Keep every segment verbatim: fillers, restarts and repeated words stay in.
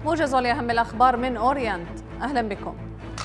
موجز لأهم الأخبار من أورينت، أهلا بكم.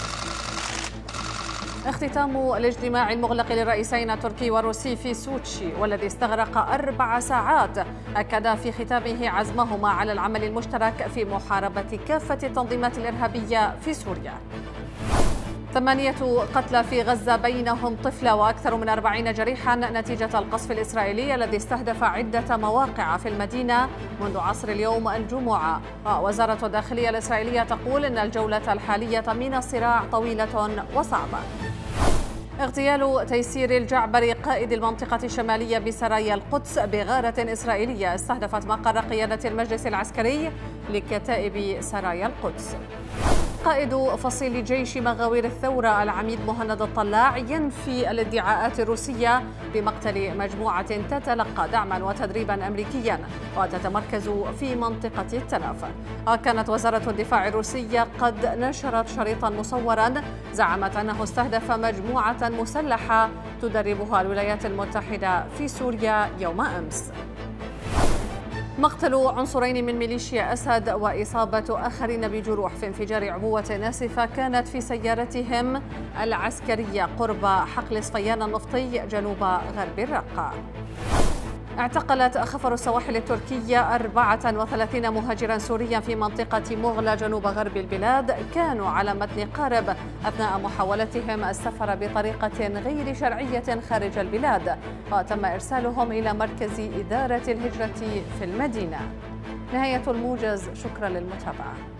اختتام الاجتماع المغلق للرئيسين التركي والروسي في سوتشي والذي استغرق أربع ساعات أكد في ختامه عزمهما على العمل المشترك في محاربة كافة التنظيمات الإرهابية في سوريا. ثمانية قتلى في غزة بينهم طفلة وأكثر من أربعين جريحا نتيجة القصف الإسرائيلي الذي استهدف عدة مواقع في المدينة منذ عصر اليوم الجمعة. ووزارة الداخلية الإسرائيلية تقول إن الجولة الحالية من الصراع طويلة وصعبة. اغتيال تيسير الجعبري قائد المنطقة الشمالية بسرايا القدس بغارة إسرائيلية استهدفت مقر قيادة المجلس العسكري لكتائب سرايا القدس. قائد فصيل جيش مغاوير الثورة العميد مهند الطلاع ينفي الادعاءات الروسية بمقتل مجموعة تتلقى دعما وتدريبا أمريكيا وتتمركز في منطقة التنف. كانت وزارة الدفاع الروسية قد نشرت شريطا مصورا زعمت أنه استهدف مجموعة مسلحة تدربها الولايات المتحدة في سوريا يوم أمس. مقتل عنصرين من ميليشيا أسد وإصابة آخرين بجروح في انفجار عبوة ناسفة كانت في سيارتهم العسكرية قرب حقل صفيان النفطي جنوب غرب الرقة. اعتقلت خفر السواحل التركية أربعة وثلاثين مهاجرا سوريا في منطقة مغلى جنوب غرب البلاد كانوا على متن قارب أثناء محاولتهم السفر بطريقة غير شرعية خارج البلاد، وتم إرسالهم إلى مركز إدارة الهجرة في المدينة. نهاية الموجز، شكرا للمتابعة.